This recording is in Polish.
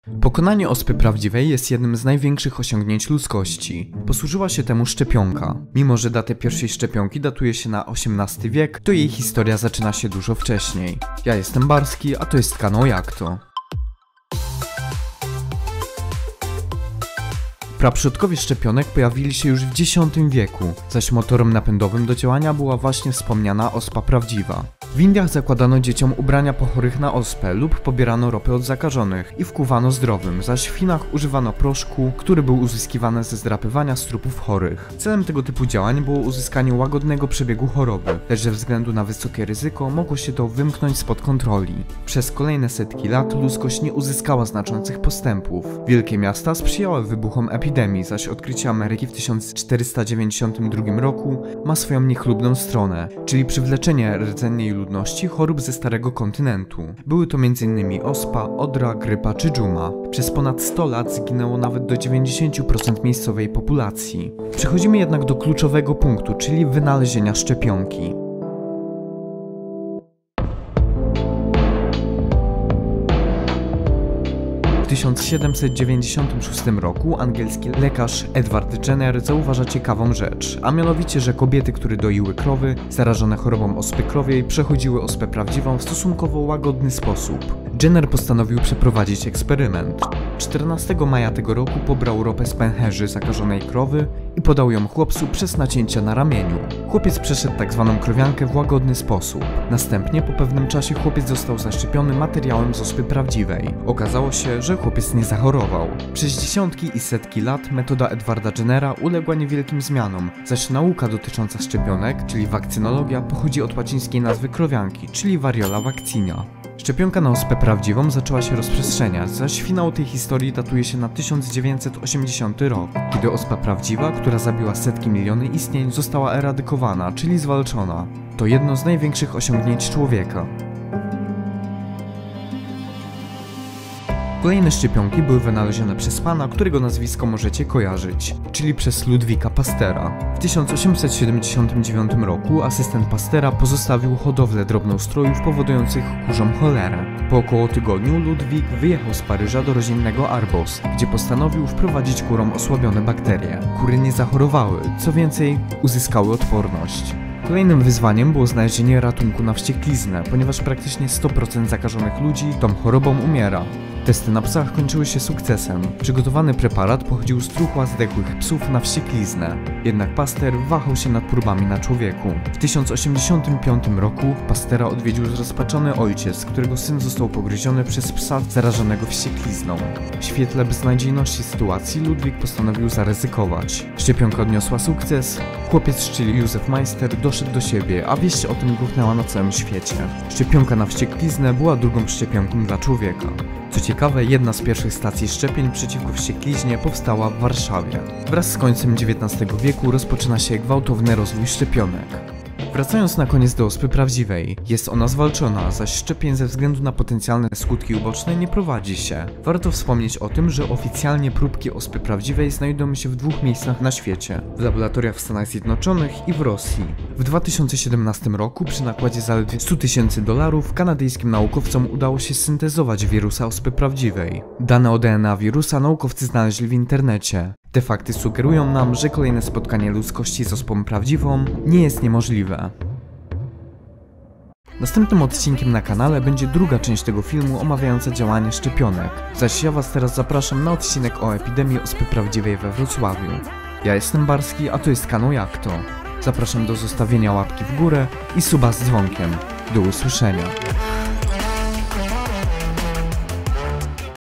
Pokonanie ospy prawdziwej jest jednym z największych osiągnięć ludzkości. Posłużyła się temu szczepionka. Mimo że datę pierwszej szczepionki datuje się na XVIII wiek, to jej historia zaczyna się dużo wcześniej. Ja jestem Barski, a to jest kanał Jak to. Praprzodkowie szczepionek pojawili się już w X wieku, zaś motorem napędowym do działania była właśnie wspomniana ospa prawdziwa. W Indiach zakładano dzieciom ubrania pochorych na ospę lub pobierano ropę od zakażonych i wkuwano zdrowym, zaś w Chinach używano proszku, który był uzyskiwany ze zdrapywania z trupów chorych. Celem tego typu działań było uzyskanie łagodnego przebiegu choroby, lecz ze względu na wysokie ryzyko mogło się to wymknąć spod kontroli. Przez kolejne setki lat ludzkość nie uzyskała znaczących postępów. Wielkie miasta sprzyjały wybuchom epidemii, zaś odkrycie Ameryki w 1492 roku ma swoją niechlubną stronę, czyli przywleczenie rdzennej ludności chorób ze starego kontynentu. Były to m.in. ospa, odra, grypa czy dżuma. Przez ponad 100 lat zginęło nawet do 90% miejscowej populacji. Przechodzimy jednak do kluczowego punktu, czyli wynalezienia szczepionki. W 1796 roku angielski lekarz Edward Jenner zauważa ciekawą rzecz, a mianowicie, że kobiety, które doiły krowy zarażone chorobą ospy krowiej, przechodziły ospę prawdziwą w stosunkowo łagodny sposób. Jenner postanowił przeprowadzić eksperyment. 14 maja tego roku pobrał ropę z pęcherzy zakażonej krowy i podał ją chłopcu przez nacięcia na ramieniu. Chłopiec przeszedł tzw. krowiankę w łagodny sposób. Następnie po pewnym czasie chłopiec został zaszczepiony materiałem z ospy prawdziwej. Okazało się, że chłopiec nie zachorował. Przez dziesiątki i setki lat metoda Edwarda Jennera uległa niewielkim zmianom, zaś nauka dotycząca szczepionek, czyli wakcynologia, pochodzi od łacińskiej nazwy krowianki, czyli variola vaccinia. Szczepionka na ospę prawdziwą zaczęła się rozprzestrzeniać, zaś finał tej historii datuje się na 1980 rok, kiedy ospa prawdziwa, która zabiła setki miliony istnień, została eradykowana, czyli zwalczona. To jedno z największych osiągnięć człowieka. Kolejne szczepionki były wynalezione przez pana, którego nazwisko możecie kojarzyć, czyli przez Ludwika Pastera. W 1879 roku asystent Pastera pozostawił hodowlę drobnoustrojów powodujących kurzom cholerę. Po około tygodniu Ludwik wyjechał z Paryża do rodzinnego Arbos, gdzie postanowił wprowadzić kurom osłabione bakterie. Kury nie zachorowały, co więcej, uzyskały odporność. Kolejnym wyzwaniem było znalezienie ratunku na wściekliznę, ponieważ praktycznie 100% zakażonych ludzi tą chorobą umiera. Testy na psach kończyły się sukcesem. Przygotowany preparat pochodził z truchła zdechłych psów na wściekliznę. Jednak Pasteur wahał się nad próbami na człowieku. W 1085 roku Pastera odwiedził zrozpaczony ojciec, którego syn został pogryziony przez psa zarażonego wścieklizną. W świetle beznadziejności sytuacji Ludwik postanowił zaryzykować. Szczepionka odniosła sukces. Chłopiec, czyli Józef Meister, doszedł do siebie, a wieść o tym gruchnęła na całym świecie. Szczepionka na wściekliznę była drugą szczepionką dla człowieka. Co ciekawe, jedna z pierwszych stacji szczepień przeciwko wściekliźnie powstała w Warszawie. Wraz z końcem XIX wieku rozpoczyna się gwałtowny rozwój szczepionek. Wracając na koniec do ospy prawdziwej, jest ona zwalczona, zaś szczepień ze względu na potencjalne skutki uboczne nie prowadzi się. Warto wspomnieć o tym, że oficjalnie próbki ospy prawdziwej znajdują się w 2 miejscach na świecie. W laboratoriach w Stanach Zjednoczonych i w Rosji. W 2017 roku przy nakładzie zaledwie $100 000 kanadyjskim naukowcom udało się syntezować wirusa ospy prawdziwej. Dane o DNA wirusa naukowcy znaleźli w internecie. Te fakty sugerują nam, że kolejne spotkanie ludzkości z ospą prawdziwą nie jest niemożliwe. Następnym odcinkiem na kanale będzie druga część tego filmu omawiająca działanie szczepionek, zaś ja was teraz zapraszam na odcinek o epidemii ospy prawdziwej we Wrocławiu. Ja jestem Barski, a to jest kanał Jak to. Zapraszam do zostawienia łapki w górę i suba z dzwonkiem. Do usłyszenia.